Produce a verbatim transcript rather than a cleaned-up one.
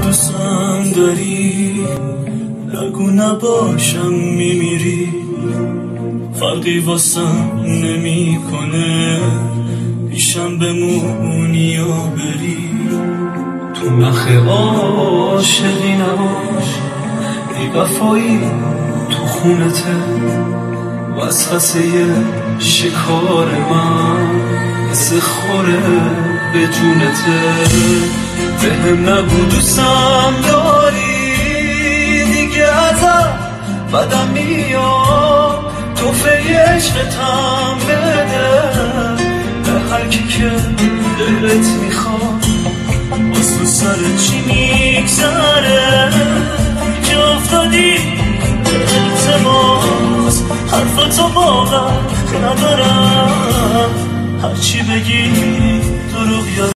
دوستم داری، نگو نباشم میمیری، فرقی واسم نمی کنه پیشم بمونی یا بری. تو نخ عاشقی نباش، بی وفایی تو خونته، وسوسه شکار من مثل خوره به جونته. بهم نگو دوستم داری، دیگه ازم بدم میاد، توفه عشقتم بده به هر کی که دلت میخواد. باز تو سر چی میگذره که افتادی التماس، حرفتو باور ندارم، هرچی بگی دروغ یا